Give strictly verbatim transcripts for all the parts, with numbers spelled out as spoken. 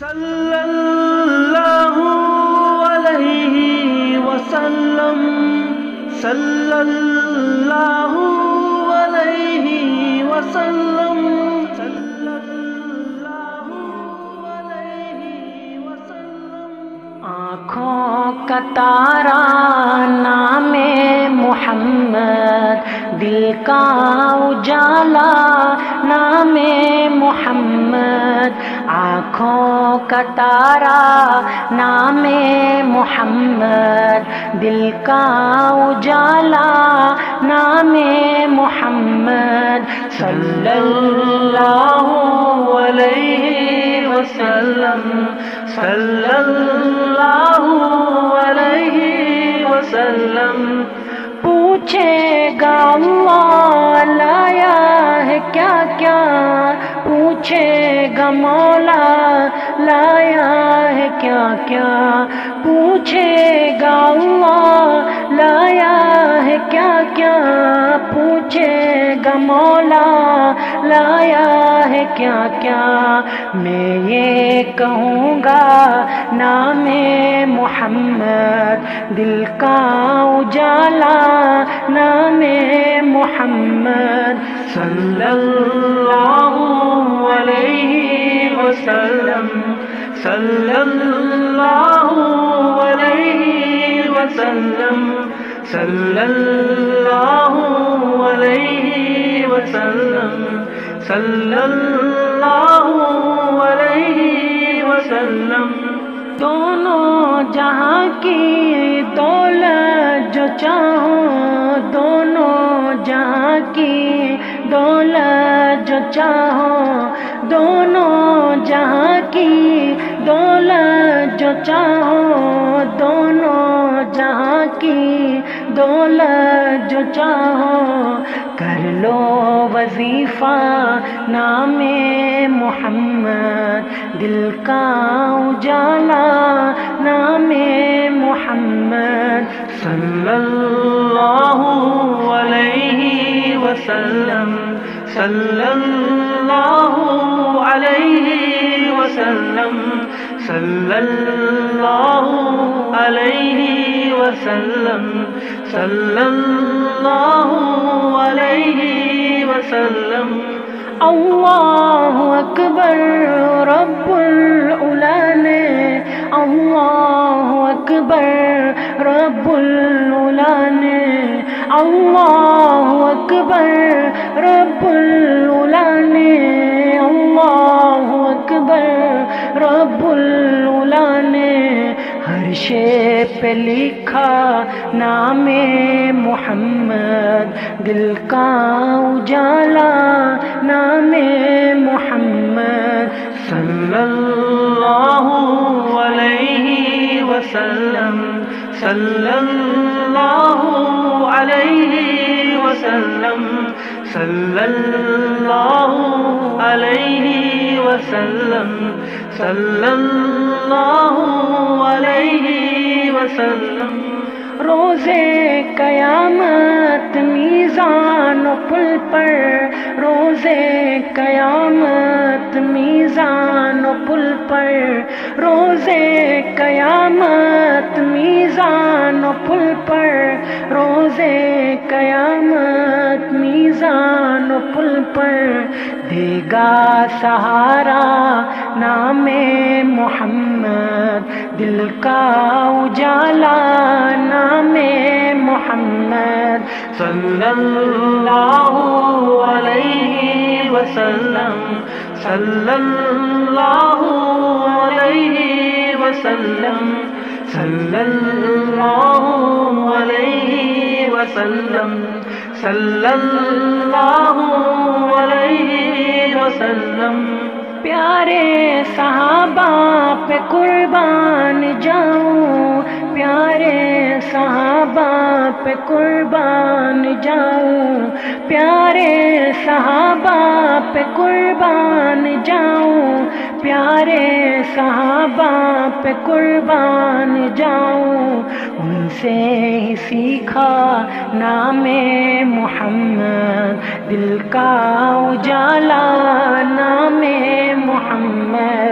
صلی اللہ علیہ وسلم، صلی اللہ علیہ وسلم، صلی اللہ علیہ وسلم۔ آنکھوں کا تارا نام محمد، دل کا اجالا نام محمد، آنکھوں کا تارا نام محمد، دل کا اجالا نام محمد، صلی اللہ علیہ وسلم، صلی اللہ علیہ وسلم۔ پوچھے گا اللہ لایا ہے کیا کیا، پوچھے گا مولا لایا ہے کیا کیا، پوچھے گا اللہ لایا ہے کیا کیا، پوچھے گا مولا لایا ہے کیا کیا۔ میں یہ کہوں گا نام محمد، دل کا اجالا نام محمد، صلی اللہ علیہ وسلم، صلی اللہ علیہ وسلم، صلی اللہ علیہ وسلم، صلی اللہ علیہ وسلم۔ دونوں جہاں کی دولت جو چاہو، دونوں جہاں کی دولت جو چاہو، دونوں جہاں کی دولت جو چاہو، دونوں جہاں کی دولت جو چاہو، کر لو وظیفہ نام محمد، دل کا اجالا نام محمد، صلی اللہ علیہ وسلم، صلی اللہ علیہ وسلم، صلی اللہ علیہ وسلم، صلی اللہ علیہ وسلم۔ اللہ اکبر رب العلا نے، اللہ اکبر رب العلا نے، اللہ اکبر رب العلا نے، اللہ اکبر رب العلا نے، ہر شے پہ لکھا نام محمد، دل کا اجالا نام محمد، صلی اللہ علیہ وسلم، صلی اللہ علیہ وسلم، صلی اللہ علیہ وسلم، صلی اللہ علیہ وسلم۔ روزے قیامت میزان و پل پر، روزے قیامت میزان و پل پر، روزے قیامت میزان و پل پر، روزے قیامت میزان و پل پر، دے گا سہارا نام محمد، دل کا اجالا نام محمد، صلی اللہ علیہ وسلم، صلی اللہ علیہ وسلم، صلی اللہ علیہ وسلم، صلی اللہ علیہ وسلم۔ پیارے صحابہ پہ قربان جاؤں، پیارے صحابہ پہ قربان جاؤں، پیارے صحابہ پہ قربان جاؤں، پیارے صحابہ پہ قربان جاؤں، ان سے ہی سیکھا نام محمد، دل کا اجالا نام محمد،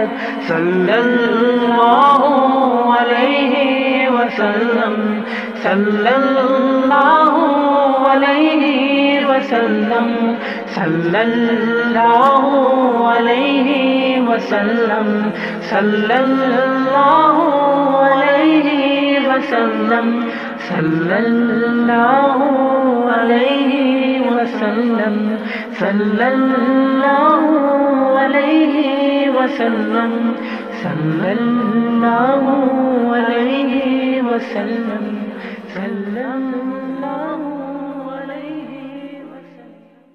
صلی اللہ علیہ وسلم صلی اللہ علیہ وسلم صلی اللہ علیہ وسلم صلی اللہ علیہ وسلم صلی اللہ علیہ وسلم صلی اللہ علیہ وسلم صلی اللہ علیہ وسلم صلی اللہ علیہ وسلم۔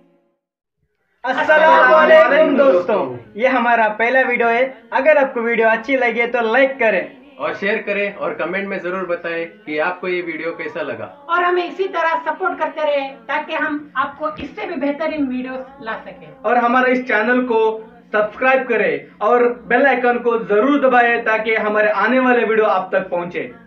السلام علیکم دوستوں، یہ ہمارا پہلا ویڈیو ہے۔ اگر آپ کو ویڈیو اچھی لگے تو لائک کریں اور شیئر کریں اور کمنٹ میں ضرور بتائیں کہ آپ کو یہ ویڈیو کیسا لگا، اور ہمیں اسی طرح سپورٹ کرتے رہیں تاکہ ہم آپ کو اس سے بھی بہترین ویڈیوز لا سکیں۔ اور ہمارے اس چینل کو سبسکرائب کریں اور بیل آئیکن کو ضرور دبائیں تاکہ ہمارے آنے والے ویڈیو آپ تک پہنچے۔